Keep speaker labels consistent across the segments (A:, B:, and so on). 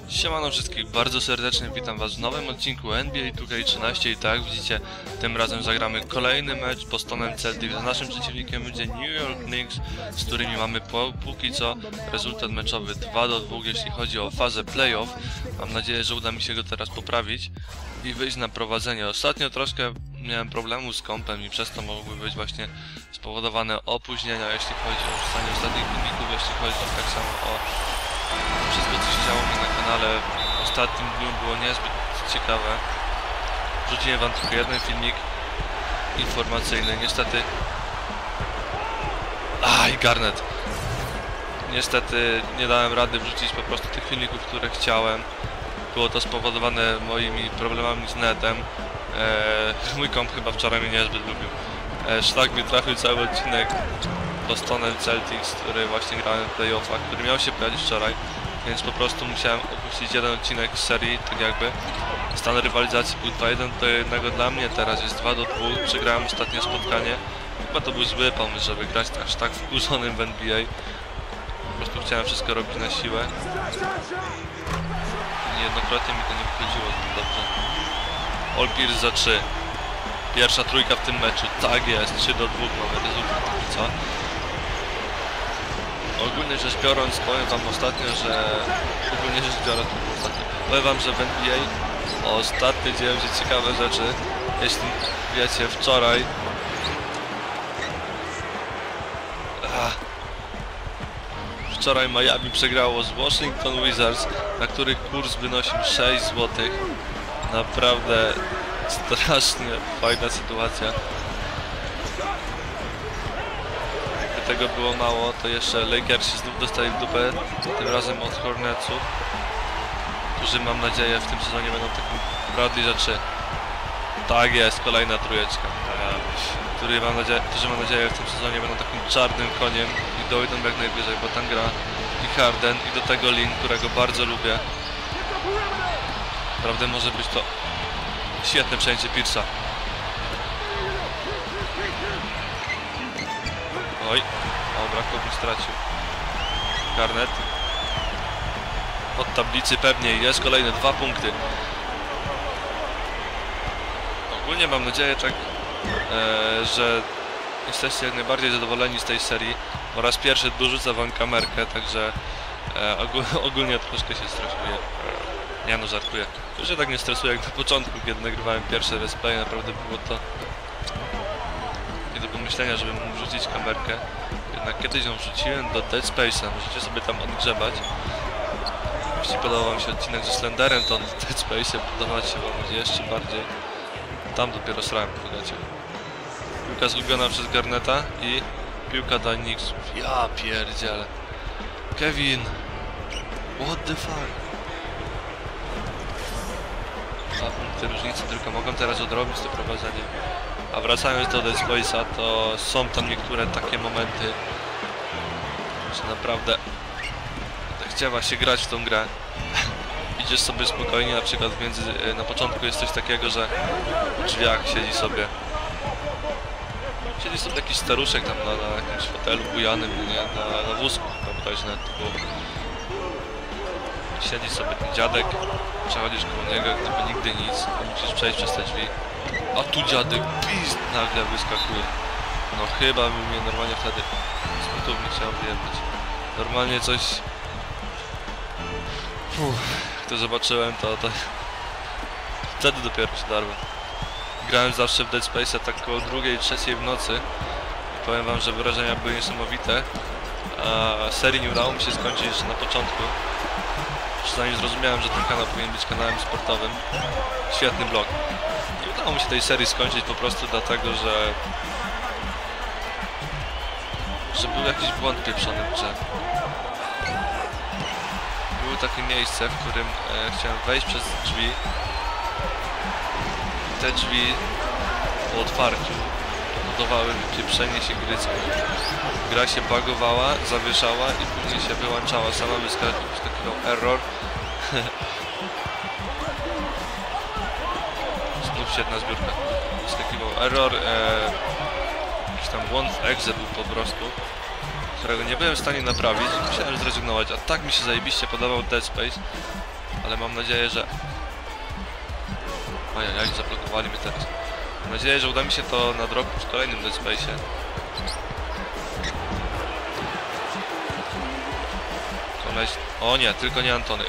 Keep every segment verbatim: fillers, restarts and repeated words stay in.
A: Siemano wszystkich, bardzo serdecznie witam was w nowym odcinku N B A two K trzynaście i tak jak widzicie, tym razem zagramy kolejny mecz z Bostonem Celtics, a naszym przeciwnikiem będzie New York Knicks, z którymi mamy po, póki co rezultat meczowy dwa do dwóch, jeśli chodzi o fazę playoff. Mam nadzieję, że uda mi się go teraz poprawić i wyjść na prowadzenie. Ostatnio troszkę miałem problemu z kompem i przez to mogły być właśnie spowodowane opóźnienia, jeśli chodzi o wrzucanie ostatnich filmików, jeśli chodzi tak samo o wszystko, co się działo mi na kanale w ostatnim dniu, było niezbyt ciekawe. Wrzuciłem wam tylko jeden filmik informacyjny, niestety. Aj, Garnet! Niestety nie dałem rady wrzucić po prostu tych filmików, które chciałem. Było to spowodowane moimi problemami z netem. Eee, mój komp chyba wczoraj mnie niezbyt lubił. Eee, szlak mi trafił cały odcinek Bostonem Celtics, który właśnie grałem w playoffach, który miał się pojawić wczoraj, więc po prostu musiałem opuścić jeden odcinek z serii, tak jakby. Stan rywalizacji był dwa jeden do jednego dla mnie, teraz jest dwa do dwóch, przegrałem ostatnie spotkanie. Chyba to był zły pomysł, żeby grać aż tak wkurzonym w N B A. Po prostu chciałem wszystko robić na siłę. Niejednokrotnie mi to nie wychodziło zbyt dobrze. All Pierce za trzy. Pierwsza trójka w tym meczu, tak jest, trzy do dwóch mamy rezultat, co? Ogólnie rzecz biorąc, powiem wam ostatnio, że... Ogólnie rzecz biorąc, ostatnio, powiem wam, że w N B A ostatnio dzieją się ciekawe rzeczy. Jeśli wiecie, wczoraj... Ach. Wczoraj Miami przegrało z Washington Wizards, na których kurs wynosił sześć złotych. Naprawdę strasznie fajna sytuacja. Gdyby tego było mało, to jeszcze Lakersi znów dostali w dupę, tym razem od Hornetsów, którzy mam nadzieję w tym sezonie będą takim Bradley za trzy. Tak jest, kolejna trójeczka. Którzy mam nadzieję, którzy mam nadzieję w tym sezonie będą takim czarnym koniem i dojdą jak najwyżej, bo tam gra i Harden i do tego Lin, którego bardzo lubię. Naprawdę może być to świetne przejęcie Pierce'a. Oj, o, brakownik stracił. Garnet. Od tablicy pewnie jest kolejne dwa punkty. Ogólnie mam nadzieję, tak, e, że jesteście jak najbardziej zadowoleni z tej serii. Po raz pierwszy dorzucę wam kamerkę, także e, ogól, ogólnie troszkę się stresuję. Nie no, żartuję. Już się tak nie stresuję jak na początku, kiedy nagrywałem pierwsze let's play. Naprawdę było to nie do pomyślenia, żebym mógł wrzucić kamerkę. Jednak kiedyś ją wrzuciłem do Dead Space'a. Możecie sobie tam odgrzebać. Jeśli podobał wam się odcinek ze Slenderem, to w Dead Space'ie podoba się wam jeszcze bardziej. Tam dopiero srałem po gacie. Piłka zgubiona przez Garneta i piłka dla Knicksów. Ja pierdzielę. Kevin! What the fuck? Dwa punkty różnicy tylko mogą teraz odrobić to prowadzenie. A wracając do Dead Space'a, to są tam niektóre takie momenty, że naprawdę chciała się grać w tą grę. Idziesz sobie spokojnie, na przykład między, na początku jest coś takiego, że w drzwiach siedzi sobie siedzi sobie jakiś staruszek tam na, na jakimś fotelu bujanym, nie, na, na wózku, chyba bodajże nawet to było. Siedzi sobie ten dziadek, przechodzisz koło niego, gdyby nigdy nic, musisz przejść przez te drzwi. A tu dziadek, pizd, nagle wyskakuje. No chyba by mnie normalnie wtedy z butów nie chciał wyjechać. Normalnie coś... Uff, jak to zobaczyłem, to, to... Wtedy dopiero się darłem. Grałem zawsze w Dead Space'a tak koło drugiej, trzeciej w nocy. I powiem wam, że wrażenia były niesamowite. A serii nie udało mi się skończyć jeszcze na początku. Przynajmniej zrozumiałem, że ten kanał powinien być kanałem sportowym. Świetny blog. Nie udało mi się tej serii skończyć po prostu dlatego, że... że był jakiś błąd pieprzony w grze. Było takie miejsce, w którym e, chciałem wejść przez drzwi. Te drzwi po otwarciu powodowały wypieprzenie się grycką. Gra się bugowała, zawieszała i później się wyłączała. Sama wyskakiwał error. Znów świetna zbiórka. Wyskakiwał error. E, jakiś tam błąd w exe był po prostu, którego nie byłem w stanie naprawić. Musiałem zrezygnować, a tak mi się zajebiście podobał Dead Space, ale mam nadzieję, że... Ojej, zablokowali mnie teraz. Mam nadzieję, że uda mi się to nadrobić w kolejnym Dead Space'ie. Koleś... O nie, tylko nie Antony.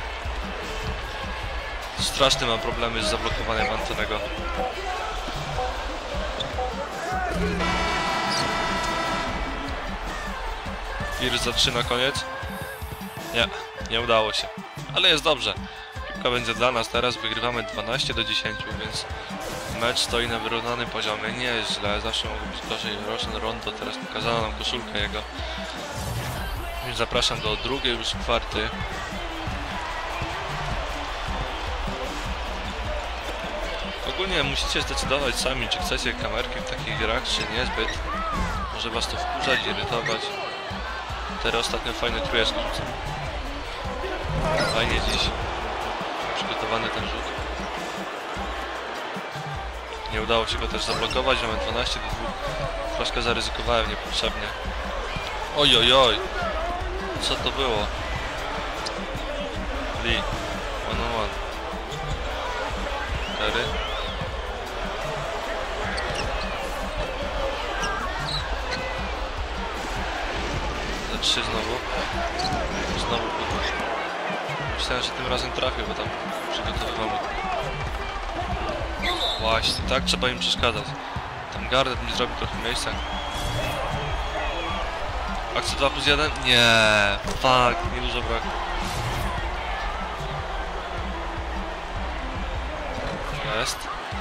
A: Strasznie mam problemy z zablokowaniem Antonego. Gears za trzy na koniec. Nie, nie udało się. Ale jest dobrze. Piłka będzie dla nas. Teraz wygrywamy dwanaście do dziesięciu, więc mecz stoi na wyrównanym poziomie. Nie jest źle, zawsze mogło być gorzej. Roshan Rondo teraz pokazano nam koszulkę jego. Więc zapraszam do drugiej już kwarty. Ogólnie musicie zdecydować sami, czy chcecie kamerki w takich grach, czy niezbyt. Może was to wkurzać, irytować. Teraz ostatnio fajny trójeczki rzucam. Fajnie dziś przygotowany ten rzut. Nie udało się go też zablokować, mamy dwanaście do dwóch. Troszkę zaryzykowałem niepotrzebnie. Oj, oj, oj. Co to było? Lee. One on one. Terry. Za trzy znowu. Znowu podnoszę. Myślałem, że tym razem trafię, bo tam przygotowywamy. Właśnie, tak trzeba im przeszkadzać. Tam Garnet mi zrobił trochę miejsca. Akcja dwa plus jeden? Nie, fuck, niedużo brakło. Jest.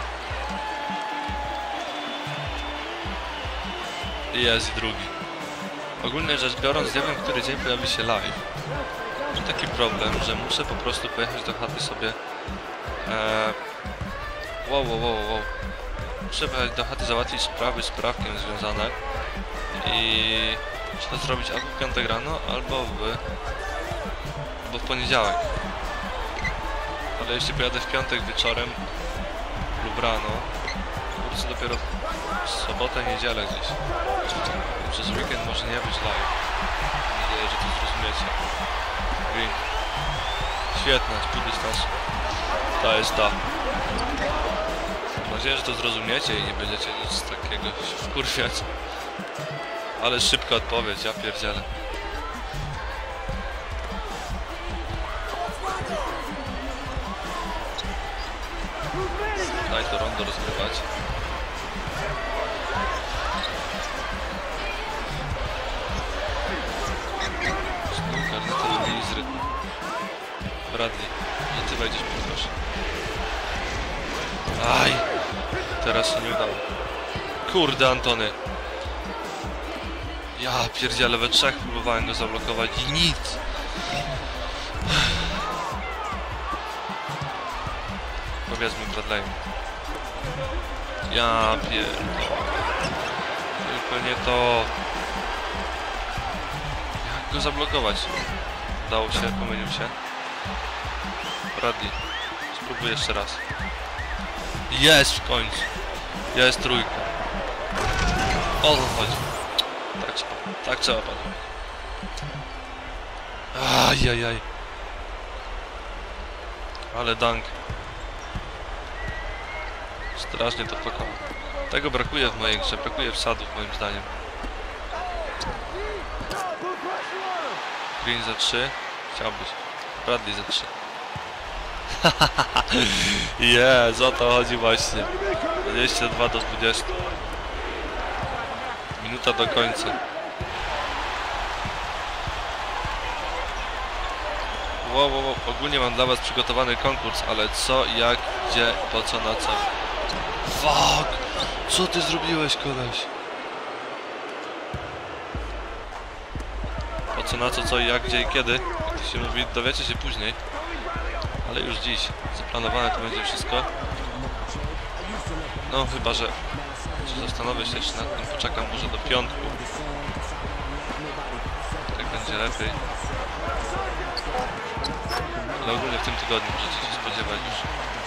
A: Jest i drugi. Ogólnie rzecz biorąc, nie wiem, który dzień pojawi się live. Mam taki problem, że muszę po prostu pojechać do chaty sobie. Eee... Wow, wow, wow, wow. Muszę pojechać do chaty, załatwić sprawy z prawkiem związane. I... Muszę to zrobić albo w piątek rano, albo w... albo w poniedziałek. Ale jeśli pojadę w piątek wieczorem lub rano, to wrócę dopiero w sobotę, niedzielę gdzieś. Przez weekend może nie być live. Mam nadzieję, że to zrozumiecie. Green. Świetna, z pół dystansu. To jest ta. Mam nadzieję, że to zrozumiecie i nie będziecie nic takiego się wkurwiać. Ale szybka odpowiedź, ja pierdzielę. Daj to Rondo rozgrywać. Garneta do linii z rytmu. Bradley, że ty wejdziesz pod kosz. Aj! Teraz się nie udało. Kurde, Antony. Ja pierdzielę, we trzech próbowałem go zablokować i nic. Powiedzmy Bradley. Ja pierdolę. Tylko nie to. Jak go zablokować? Udało się, pomylił się. Bradley. Spróbuję jeszcze raz. Jest w końcu. Jest trójka. O co chodzi? Tak trzeba, tak trzeba panowie. Ajajaj. Ale dunk. Strasznie to wpakało. Tego brakuje w mojej grze, brakuje wsadów moim zdaniem. Green za trzy. Chciałbyś. Bradley za trzy. Jest, o to chodzi właśnie. dwadzieścia dwa do dwudziestu. Minuta do końca. Wow, wow, wow. Ogólnie mam dla was przygotowany konkurs, ale co, jak, gdzie, po co, na co. Fuck! Co ty zrobiłeś, koleś? Po co, na co, co, jak, gdzie i kiedy? Jak to się mówi, dowiecie się później. Ale już dziś. Zaplanowane to będzie wszystko. No chyba, że zastanowię się jeszcze nad tym, poczekam może do piątku. Tak będzie lepiej. Ale ogólnie w tym tygodniu możecie się spodziewać już.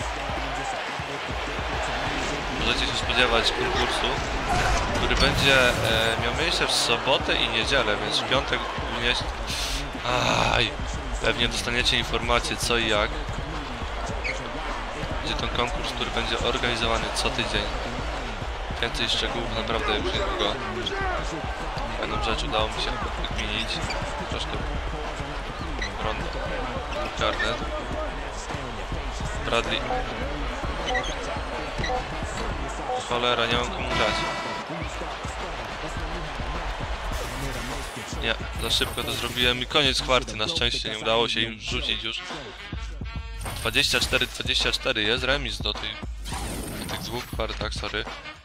A: Możecie się spodziewać konkursu, który będzie e, miał miejsce w sobotę i niedzielę, więc w piątek ogólnie... Aj! Pewnie dostaniecie informacje co i jak. Będzie to konkurs, który będzie organizowany co tydzień. Więcej szczegółów naprawdę już niedługo. Fajną rzecz udało mi się wykminić. Troszkę rondo. Garnet. Bradley. Cholera, nie mam komu grać. Nie, za szybko to zrobiłem i koniec kwarty. Na szczęście nie udało się im rzucić już. dwadzieścia cztery dwadzieścia cztery jest remis do tej, w tych dwóch kwartach, sorry.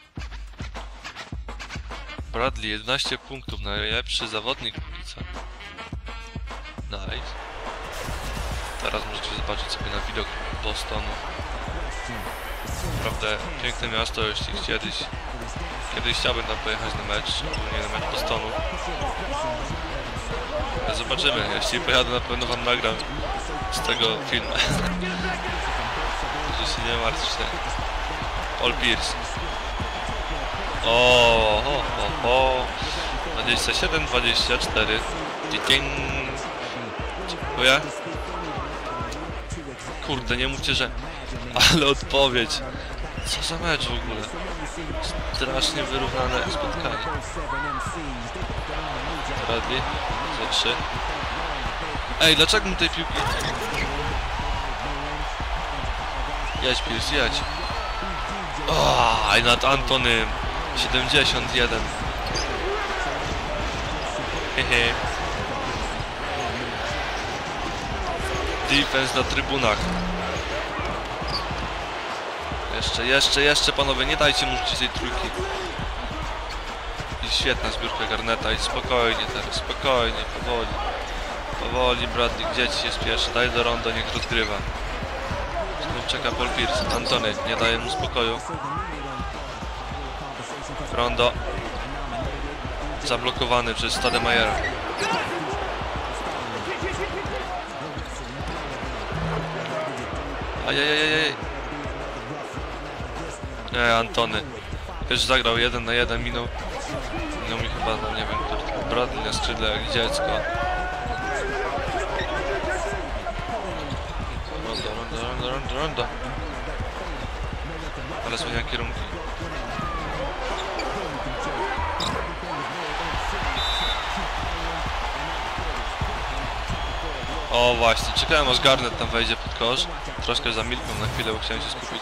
A: Bradley, jedenaście punktów, najlepszy zawodnik póki co. Nice. Teraz możecie zobaczyć sobie na widok Bostonu. Naprawdę piękne miasto, jeśli kiedyś Kiedyś chciałbym tam pojechać na mecz, szczególnie na mecz Bostonu. Ale zobaczymy, jeśli pojadę, na pewno wam nagram z tego film. Że się nie martwcie. Paul Pierce. O, ho, ho, ho. dwadzieścia siedem dwadzieścia cztery. Dziękuję. Kurde, nie mówcie, że... Ale odpowiedź. Co za mecz w ogóle. Strasznie wyrównane spotkanie. Bradley. Za trzy. Ej, dlaczego mu tej piłki... Jedź, Pierce, jedź. O, i nad Antonym. siedemdziesiąt jeden. Hehe. Defense na trybunach. Jeszcze, jeszcze, jeszcze panowie, nie dajcie mu rzucić tej trójki. I świetna zbiórka Garneta i spokojnie teraz, spokojnie, powoli. Powoli, Bradley, gdzie ci się spieszy? Daj do rondo, niech rozgrywa. Znów czeka Paul Pierce. Antony nie daje mu spokoju. Rondo. Zablokowany przez Stademajera. Ajajajajaj. Nie, Antony. Też zagrał jeden na jeden, minął. Minął mi chyba, no nie wiem, który Bradley na skrzydle jak dziecko. Rondo, rondo, rondo, rondo, rondo. Ale zmienia kierunki. O właśnie, czekałem aż Garnet tam wejdzie pod kosz. Troszkę zamilkłem na chwilę, bo chciałem się skupić.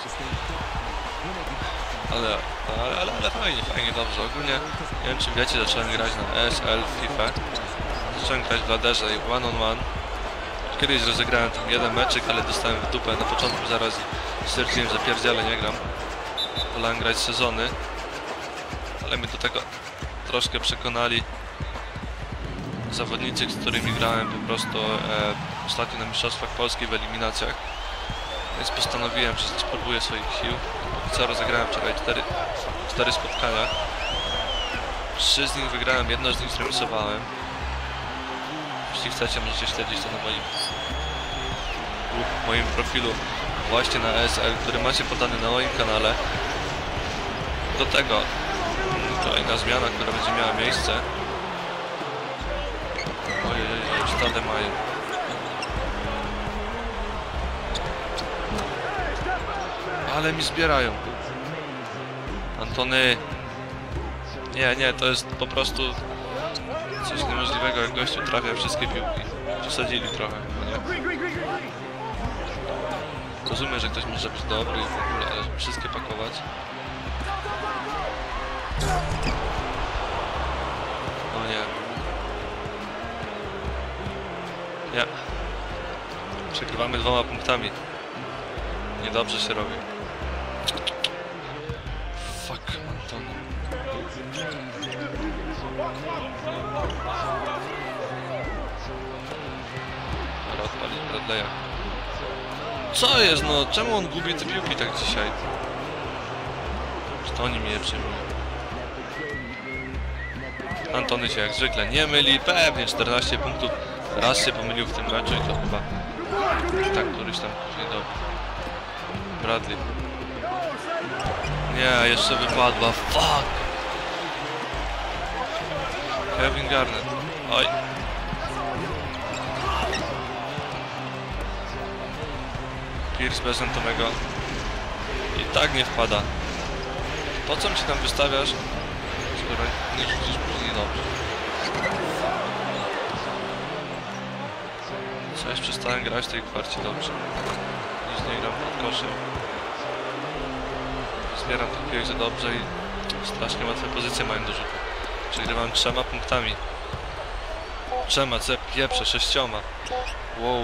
A: Ale, ale, ale, ale fajnie, fajnie, dobrze. Ogólnie, nie wiem czy wiecie, zacząłem grać na E S L, FIFA. Zacząłem grać w laderze i one on one. Kiedyś rozegrałem tam jeden meczyk, ale dostałem w dupę na początku zaraz i stwierdziłem, że pierdziele nie gram. Wolałem grać sezony. Ale mnie do tego troszkę przekonali zawodnicy, z którymi grałem po prostu e, ostatnio na Mistrzostwach Polski w eliminacjach. Więc postanowiłem, że spróbuję swoich sił. Póki co rozegrałem wczoraj cztery, cztery spotkania. Trzy z nich wygrałem, jedno z nich zremisowałem. Jeśli chcecie, możecie śledzić to na moim, moim profilu właśnie na E S L, który macie podany na moim kanale. Do tego kolejna zmiana, która będzie miała miejsce. Ojej, Stademajer. Ale mi zbierają. Antony. Nie, nie, to jest po prostu coś niemożliwego, jak gościu trafia wszystkie piłki. Przesadzili trochę, no nie? Rozumiem, że ktoś może być dobry i w ogóle, ale żeby wszystkie pakować. No nie. Nie. Przegrywamy dwoma punktami. Niedobrze się robi. Fuck, Antony. Dobra, odpalić Bradley'a. Co jest, no? Czemu on gubi te piłki tak dzisiaj? Czy to oni mnie przyjmują? Antony się jak zwykle nie myli. Pewnie czternaście punktów. Raz się pomylił w tym meczu i to chyba tak któryś tam później dobił. Bradley. Nie, jeszcze wypadła. Fuck! Kevin Garnett. Oj. Pierce bez Antonego. I tak nie wpada. Po co mi się tam wystawiasz, skoro nie rzucisz później dobrze? Co, już przestałem grać w tej kwarcie dobrze. Nic nie gram pod koszem. Zbieram tych piłek za dobrze i strasznie łatwe pozycje mają do rzutu. Przegrywam trzema punktami. Trzema, co ja pieprzę, sześcioma. Wow.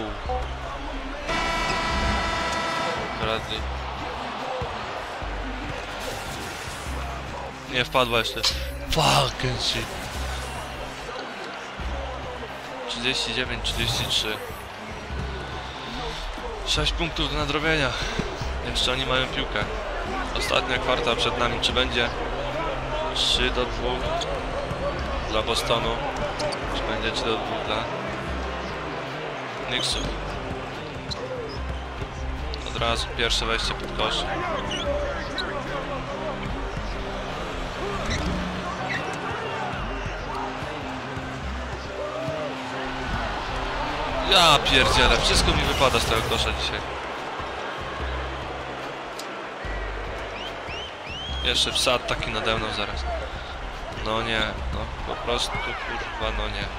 A: Bradley. Nie, wpadła jeszcze. Fucking shit. trzydzieści dziewięć trzydzieści trzy. sześć punktów do nadrobienia. Jeszcze oni mają piłkę. Ostatnia kwarta przed nami. Czy będzie trzy do dwóch dla Bostonu? Czy będzie trzy do dwóch dla Knicksów? Od razu pierwsze wejście pod kosz. Ja pierdzielę, wszystko mi wypada z tego kosza dzisiaj. Jeszcze wsad taki nade mną zaraz. No nie, no po prostu kurwa, no nie.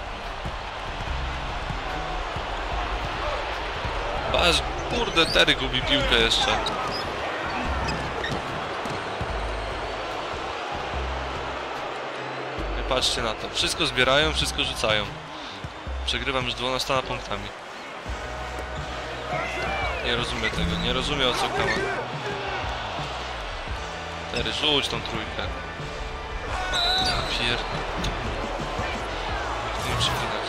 A: Aż kurde, Terry gubi piłkę jeszcze. Nie patrzcie na to. Wszystko zbierają, wszystko rzucają. Przegrywam już dwunastoma punktami. Nie rozumiem tego, nie rozumiem o co kama. Terry, rzuć tą trójkę. Ja pier... Jak to nie przeklinać.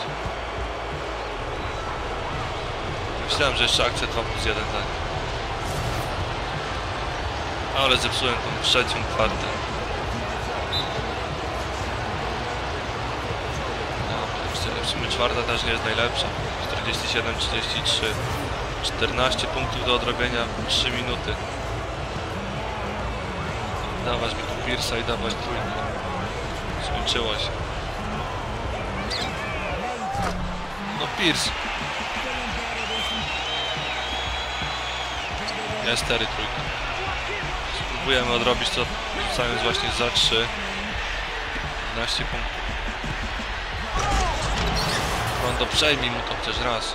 A: Myślałem, że jeszcze akcja dwa plus jeden da. Ale zepsułem tą trzecią kwartę. W sumie czwarta też nie jest najlepsza. czterdzieści siedem trzydzieści trzy. czternaście punktów do odrobienia, trzy minuty. Dawać mi tu Pierce'a i dawać trójkę. Skończyło się. No Pierce. Jest Terry trójka. Spróbujemy odrobić to, rzucając właśnie za trzy. jedenaście punktów. Rondo, przejmij mu to chociaż raz.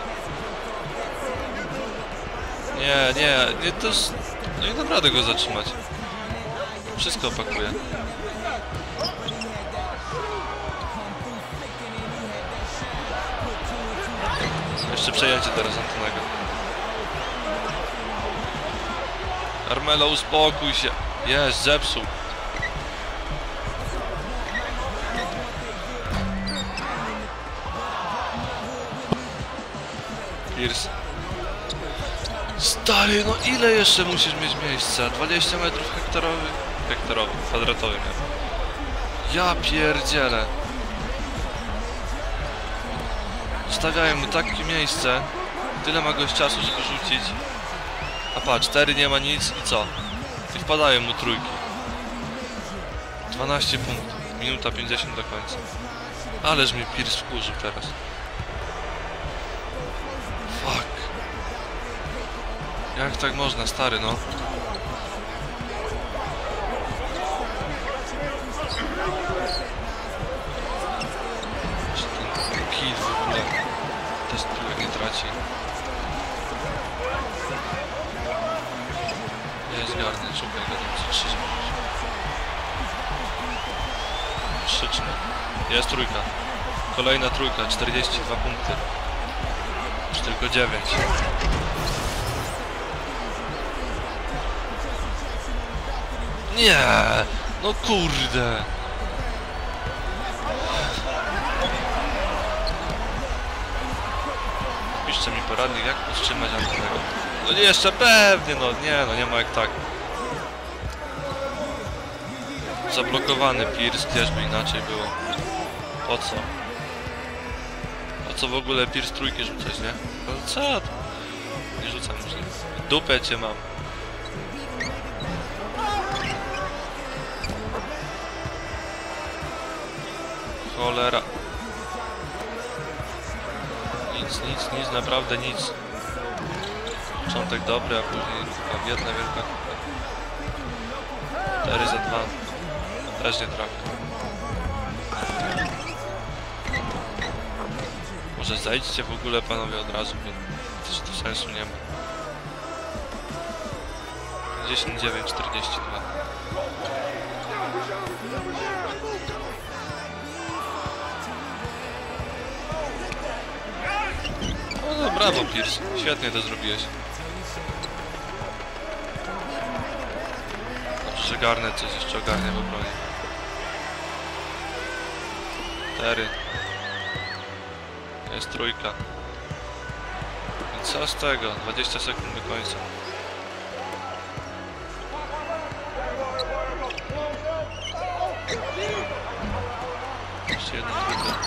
A: Nie, nie, nie, to jest... No i naprawdę go zatrzymać. Wszystko opakuje. Jeszcze przejęcie teraz Antonego. Armelo, uspokój się. Jest, zepsuł. Pierce. Stary, no ile jeszcze musisz mieć miejsca? dwadzieścia metrów hektorowych? Hektorowych, kwadratowych. Ja pierdzielę. Stawiają mu takie miejsce. Tyle ma gość czasu, żeby rzucić. A patrz, cztery nie ma nic i co? I wpadają mu trójki. dwanaście punktów. Minuta pięćdziesiąt do końca. Ależ mnie Pierce wkurzył teraz. Fuck. Jak tak można, stary, no? Ten kid w ogóle też piłek nie traci. Nie zgarnę, szukaj go tam trzy. Krzyczny. Jest trójka. Kolejna trójka, czterdzieści dwa punkty. Już tylko dziewięć. Nie, no kurde. Piszcie mi poradnik, jak powstrzymać Antonego. No nie, jeszcze pewnie, no nie, no nie ma jak tak. Zablokowany Pierce, gdzieżby inaczej było. Po co? Po co w ogóle Pierce trójki rzucać, nie? No co? Nie rzucam już. Dupę cię mam. Cholera. Nic, nic, nic, naprawdę nic. Początek dobry, a później taka jedna wielka kupa. cztery za dwa. Też nie trafił. Może zejdźcie w ogóle panowie od razu, bo też to sensu nie ma. pięćdziesiąt dziewięć czterdzieści dwa. No brawo Pierce, świetnie to zrobiłeś. Dobrze, że Garnet coś jeszcze ogarnia w obronie. cztery. Jest trójka. I co z tego? dwadzieścia sekund do końca. Jeszcze jedna trójka.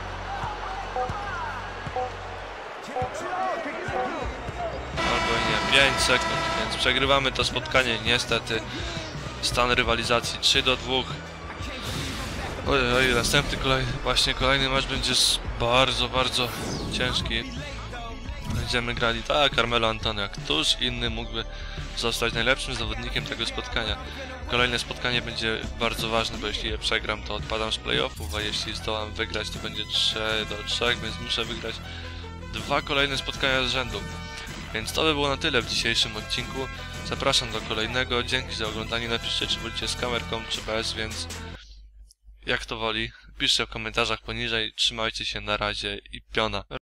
A: Albo i nie. pięć sekund, więc przegrywamy to spotkanie niestety. Stan rywalizacji trzy do dwóch. Oj, oj, następny kolejny, właśnie kolejny mecz będzie bardzo, bardzo ciężki. Będziemy grali, tak, Carmelo Antonio. Któż inny mógłby zostać najlepszym zawodnikiem tego spotkania? Kolejne spotkanie będzie bardzo ważne, bo jeśli je przegram, to odpadam z playoffów, a jeśli zdołam wygrać, to będzie trzy do trzech, więc muszę wygrać dwa kolejne spotkania z rzędu. Więc to by było na tyle w dzisiejszym odcinku. Zapraszam do kolejnego. Dzięki za oglądanie. Napiszcie, czy wolicie z kamerką, czy bez, więc jak to woli. Piszcie w komentarzach poniżej. Trzymajcie się, na razie i piona.